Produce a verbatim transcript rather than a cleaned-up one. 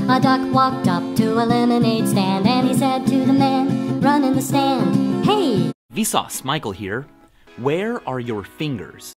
A duck walked up to a lemonade stand, and he said to the man running the stand, "Hey!" Vsauce, Michael here. Where are your fingers?